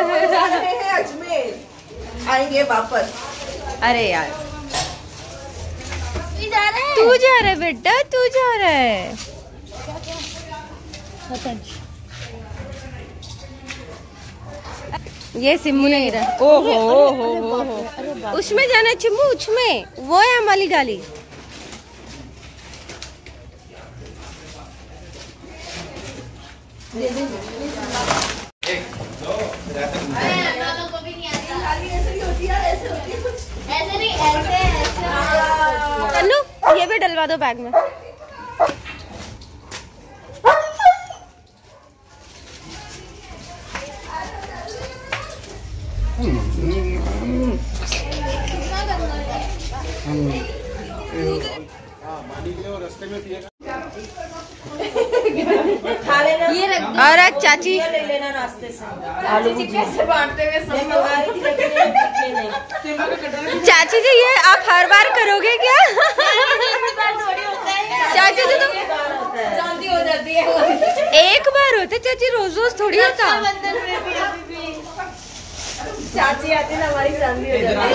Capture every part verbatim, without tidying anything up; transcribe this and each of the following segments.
अजमेर आएंगे वापस। अरे यार तू जा रहा है बेटा, तू जा रहा है। ये सिम्मू ने गिरा। ओहो ओहो ओहो, उसमें जाना चिम्मू, उसमें वो है हमारी डाली। तन्नू ये भी डलवा दो बैग में। और आज चाची ले लेना नाश्ते से आलू कैसे बांटते हुए सब मंगा रही थी, लेकिन चाची जी ये आप हर बार करोगे क्या? चाची जी तो जल्दी हो जाती है। एक बार होता चाची, रोज रोज थोड़ी होता। चाची आती ना हमारी शादी हो जाती।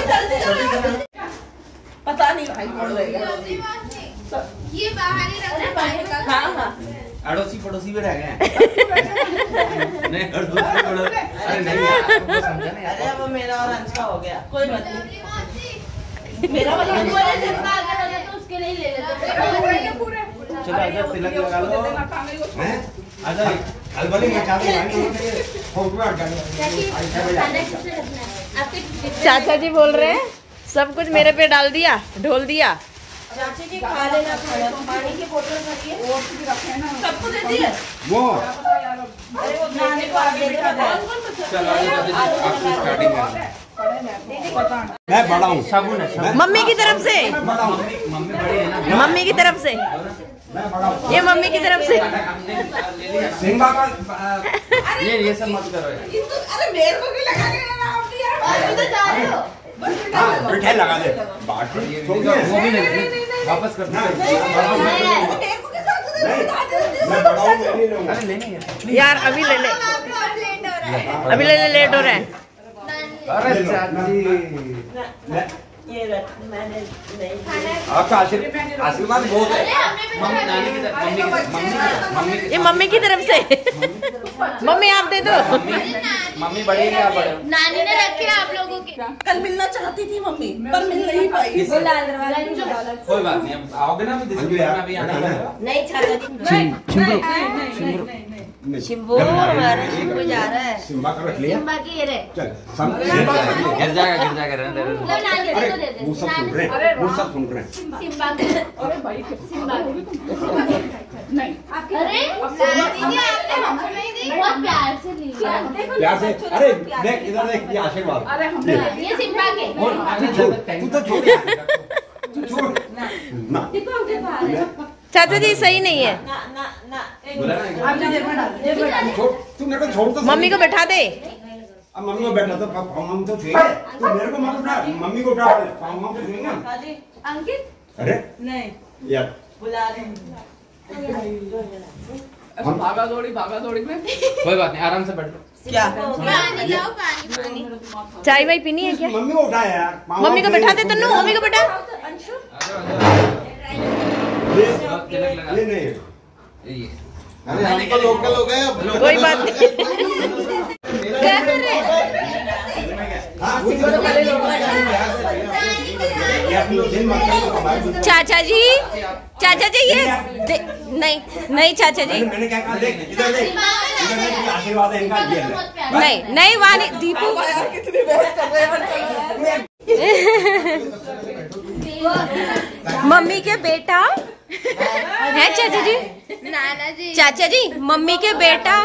पता नहीं भाई कौन लेगा। ये बाहर ही रखना पाएगा। हाँ हाँ अड़ोसी पड़ोसी भी रह गए हैं। नहीं और दूसरे पड़ोसी, अरे नहीं यार आपको समझा नहीं। अरे वो मेरा और अंश का हो गया, कोई बात नहीं। मेरा वाला तो उसके लिए ले लेते। चलो आजा तिलक लगा लो। हैं आजा अलबली मचा दो फोटो हटा दो। चाचा जी बोल रहे हैं सब कुछ मेरे पे डाल दिया, ढोल दिया। चाची जी खा लेना खाना, पानी की बोतल भरिए, सबको दे दिए वो। अरे वो नानी को आप दे दो। चलो आपकी स्टार्टिंग है। मैं बड़ा हूँ, साबुन है। मम्मी की तरफ से, मम्मी बड़ी है ना, मम्मी की तरफ से, मैं बड़ा हूँ। ये मम्मी की तरफ से। सिंबा का ये ये सब मत करो यार। अरे मेरे को भी लगा के आप यार आप तो जा रहे हो। मिठाई लगा दे। बात वो भी नहीं वापस कर दे। मैं बड़ा हूँ, मैं नहीं लूँगा। अरे लेने यार अभी ले ले, अभी ले ले, लेट हो रहा है। अरे चाची ये मैंने नहीं आपका आशीर्वाद आशीर्वाद बहुत है। मम्मी नानी की तरफ, मम्मी की मम्मी ये मम्मी की तरफ से। मम्मी आप दे दो। मम्मी बड़ी है आप बड़े हो। नानी ने रखे आप लोगों के। कल मिलना चाहती थी मम्मी पर मिल नहीं पाई। कोई बात नहीं, अब आओगे ना अभी अभी आना है। नहीं चाचा शिम्बू हमारा शिम्बू जा रहा है। सिम्बा का रख लिया। सिम्बा की ये रे। चल सब गिर जाएगा गिर जाएगा रहने दे। लो नानी को दे दे। वो सब सुन रहे हैं, वो सब सुन रहे हैं। सिम्बा के। अरे भाई सिम्बा के। नहीं अरे दीदी आपने हमको नहीं दी, बहुत प्यार से लिया। प्यार से। अरे देख इधर देख, ये आशीर्वाद। अरे हमने ये सिम्बा के। तू तो छोड़, तू छोड़ ना। चाचा जी सही नहीं है। ना ना ना छोड़, तू मेरे को छोड़ तो। मम्मी को बैठा दे। अब मम्मी को बैठा तो मम्मी तो चाहिए। तू मेरे को मत उठा, मम्मी को उठा। मम्मी को चाहिए ना। अंकित अरे नहीं यार बुला रहे हैं। भागा दौड़ी भागा दौड़ी में कोई बात नहीं, आराम से बैठो। क्या पानी लाओ, पानी पानी। चाय वाई पीनी है क्या? मम्मी को उठा यार। मम्मी को बैठा दे तन्नू, मम्मी को बैठा। ये नहीं है। अरे हम तो लोकल हो गए। कोई बात नहीं। क्या कर रहे हैं? चाचा जी, चाचा जी ये दे, नहीं नहीं चाचा जी मैंने क्या कहा, देख इधर देख, इधर देख, आशीर्वाद है इनका। ये ले। नहीं नहीं वानी दीपू। कितनी बहस कर रहे हैं। मम्मी के बेटा है चाचा जी, नाना जी। चाचा जी मम्मी के बेटा।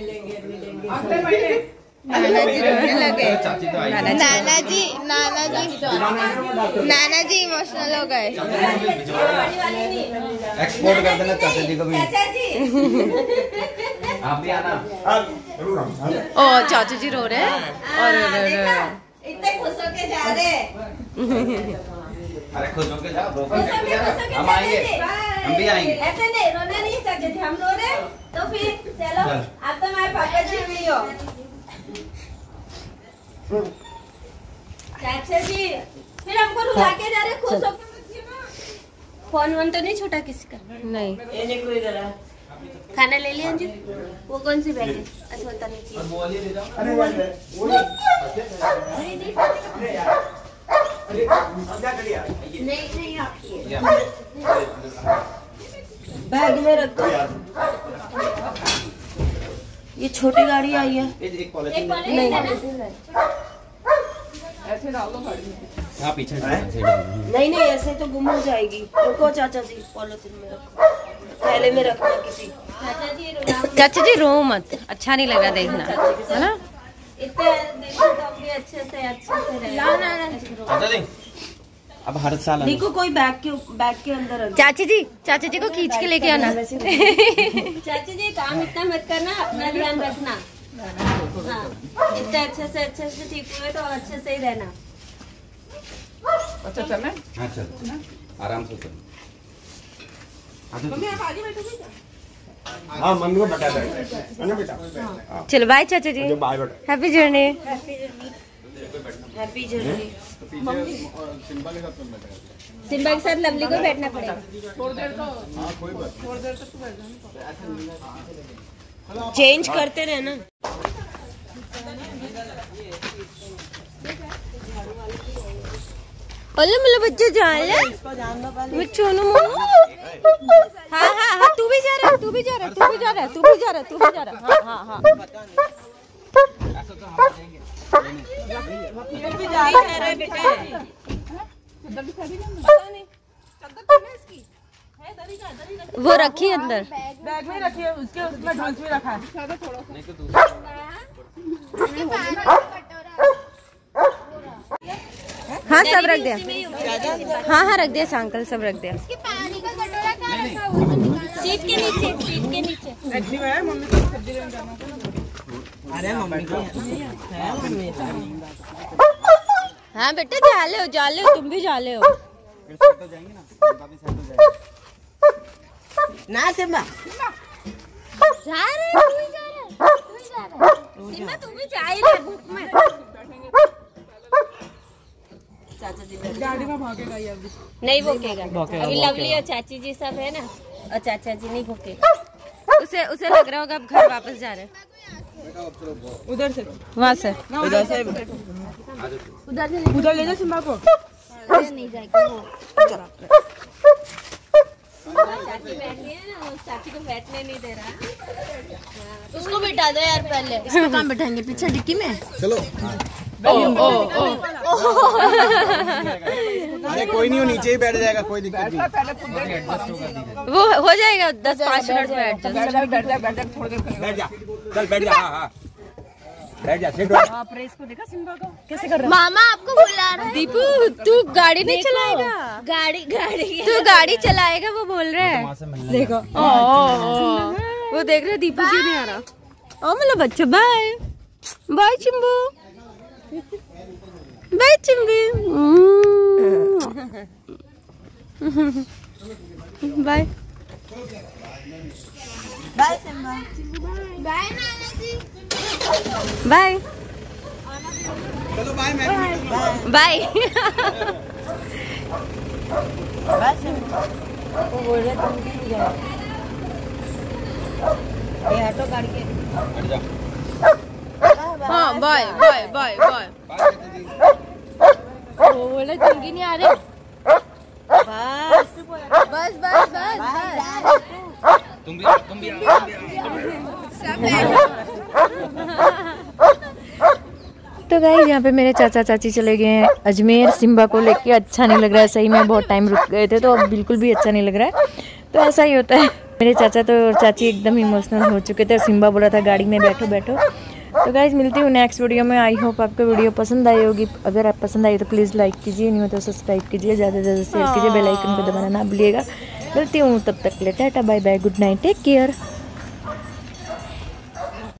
नाना जी रोने लगे। चाची तो आई। नाना जी नाना जी नाना जी इमोशनल हो गए। एक्सपोर्ट कर देना चाचा जी को भी। चाचा जी आप भी आना। जरूर हम। ओ चाचा जी रो रहे हैं। और इतने खुश होके जा रहे। अरे खुश होके जाओ, खुश होके खुश होके हम आएंगे, हम भी आएंगे। ऐसे नहीं रोना नहीं चाचा जी, हम रो रहे तो फिर चलो आप तो हमारे पापा जी भी हो। चाचा जी फिर हमको रुला के जा रहे, खुश होकर फोन वन तो नहीं छोटा किसी का? नहीं। ये देखो इधर है। खाना ले लिया अंजू? वो कौन सी बैग है? अच्छा बता नहीं। नहीं नहीं आपकी बैग में रख दो। ये छोटी गाड़ी आई है। नहीं ऐसे डाल दो गाड़ी में। हाँ पीछे नहीं नहीं ऐसे तो गुम हो जाएगी। रुको चाचा जी, पॉलिथीन में रखो, थैले में रखना किसी। चाचा जी रुलाओ। चाचा जी रो मत, अच्छा नहीं लगा देखना, है ना? इतने देखो तो भी अच्छे से अच्छे से रहे। चाचा जी अब हर साल देखो कोई बैग के बैग के अंदर रख। चाची जी, चाचा जी को खींच के लेके आना। चाचा जी काम इतना मत करना, अपना ध्यान रखना। हाँ इतने अच्छे से अच्छे से ठीक हुए तो अच्छे से ही रहना। अच्छा चलना है? हाँ चल आराम से चल। हाँ मम्मी को बता दे ना बेटा। चलो बाय चाचा जी, बाय बेटा। Happy journey. Happy journey. Simba के साथ लवली को बैठना पड़ेगा। थोड़ी देर तो थोड़ी देर तक तो बैठ जाना। चेंज करते रहना। ओले मेरे बच्चे जान ले, मैं चोनू मोनू। हाँ हाँ हाँ तू भी जा रहा है, तू भी जा रहा है, तू भी जा रहा है, तू भी जा रहा है, तू भी जा रहा है। हाँ हाँ हाँ वो रखी अंदर, बैग में रखी है, उसके उसमें ढोल भी रखा है। हाँ सब रख दिया। हाँ हाँ रख दिया अंकल, सब रख दिया। सीट के नीचे, सीट के नीचे। एक्चुअली है मम्मी को सब्जी लेने जाना। अरे मम्मी को हाँ बेटा जा ले हो, जा ले हो, तुम भी जा ले हो। ना सिम्बा जा रहे हो, तू ही जा रहा है, तू ही जा रहा है। सिम्बा तू भी जा ही रहा है भूख में। चाचा जी गाड़ी में भागेगा ये अभी। नहीं भूखेगा, अभी लवली और चाची जी सब है ना, और चाचा जी नहीं भूखेगा। उसे उसे लग रहा होगा अब घर वापस जा रहे हैं। उधर से, वहाँ से, उधर से, उधर से उधर ले जा सिम्बा को। नहीं जाएगा वो। चाची बैठी है ना, उस चाची को बैठने नहीं दे रहा। उसको बिठा दो यार पहले, इसको कहाँ बिठाएंगे? पीछे डिक्की में। चलो ओ ओ ओ अरे कोई नहीं, वो नीचे ही बैठ जाएगा, कोई दिक्कत नहीं। वो हो जाएगा दस पाँच मिनट में एडजस्ट। बैठ जा, बैठ जा, बैठ जा, थोड़ी देर करेगा। बैठ जा, चल बैठ जा। हाँ हाँ बैठ जा, सिट। आप रेस को देखा सिम्बा को कैसे कर रहा मामा आपको बुला रहा है। दीपू तू गाड़ी नहीं चलाएगा? गाड़ी गाड़ी तू गाड़ी चलाएगा वो बोल रहा है। देखो ओ वो देख रहे दीपू जी नहीं आ रहा। ओ मतलब बच्चा bye bye Chimbu, bye Chimbu, bye bye Simba. Bye bye चलो bye ma'am. Bye bye Simba. वो बोल रहे तुम भी जाओ, ये ऑटो गाड़ी के। बैठ जा। हाँ बाय बाय बाय बाय। वो बोले चुंगी नहीं आ रही। बस बस बस बस तुम भी तुम भी आओ, तुम भी आओ। तो गाइस यहाँ पे मेरे चाचा चाची चले गए हैं अजमेर। सिम्बा को लेके अच्छा नहीं लग रहा है, सही में बहुत टाइम रुक गए थे तो अब बिल्कुल भी अच्छा नहीं लग रहा है। तो ऐसा ही होता है, मेरे चाचा तो और चाची एकदम इमोशनल हो चुके थे और सिम्बा बोला था गाड़ी में बैठो बैठो। तो गाइस मिलती हूँ नेक्स्ट वीडियो में। आई होप आपको वीडियो पसंद आई होगी। अगर आप पसंद आई तो प्लीज़ लाइक कीजिए, नहीं हो तो सब्सक्राइब कीजिए, ज़्यादा से ज़्यादा शेयर कीजिए, बेल आइकन को दबाना ना भूलिएगा। मिलती हूँ तब तक के लिए tata bye bye, good night, take care.